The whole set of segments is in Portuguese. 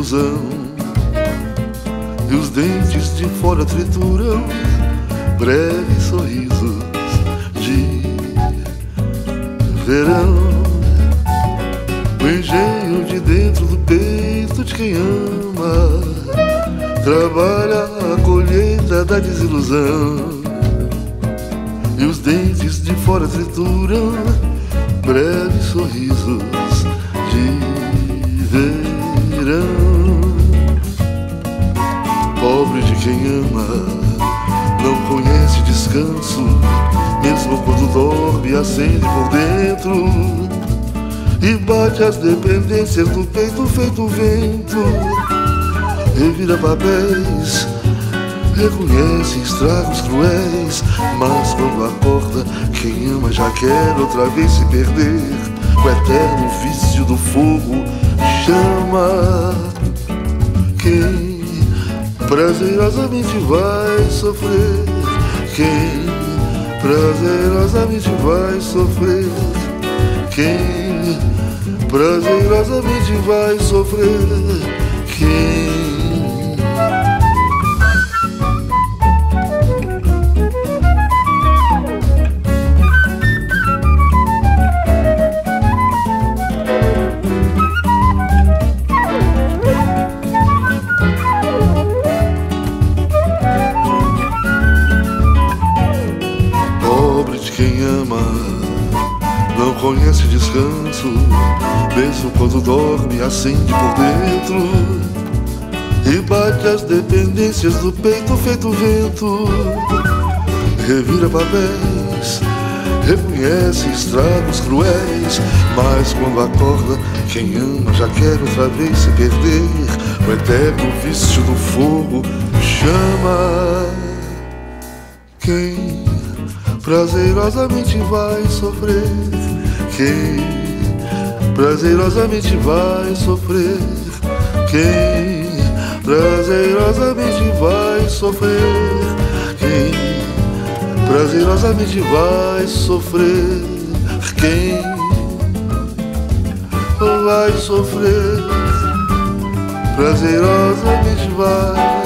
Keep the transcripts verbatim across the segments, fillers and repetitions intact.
desilusão, e os dentes de fora trituram breves sorrisos de verão. O engenho de dentro do peito de quem ama trabalha a colheita da desilusão, e os dentes de fora trituram breves sorrisos de verão. Pobre de quem ama, não conhece descanso, mesmo quando dorme acende por dentro, e bate as dependências do peito feito vento. Revira papéis, reconhece estragos cruéis, mas quando acorda, quem ama já quer outra vez se perder. O eterno vício do fogo chama quem prazerosamente vai sofrer, quem prazerosamente vai sofrer, quem prazerosamente vai sofrer, quem não conhece descanso, mesmo quando dorme acende por dentro, e bate as dependências do peito feito vento. Revira papéis, reconhece estragos cruéis, mas quando acorda, quem ama já quer outra vez se perder. O eterno vício do fogo chama quem prazerosamente vai sofrer, quem prazerosamente vai sofrer, quem prazerosamente vai sofrer, quem prazerosamente vai sofrer, quem vai sofrer, prazerosamente vai,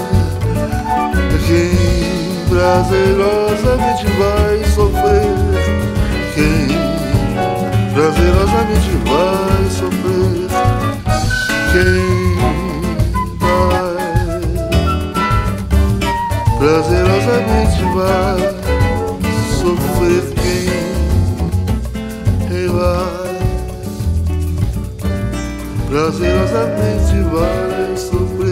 quem prazerosamente vai sofrer, quem prazerosamente vai sofrer, quem vai prazerosamente vai sofrer, quem vai prazerosamente vai sofrer.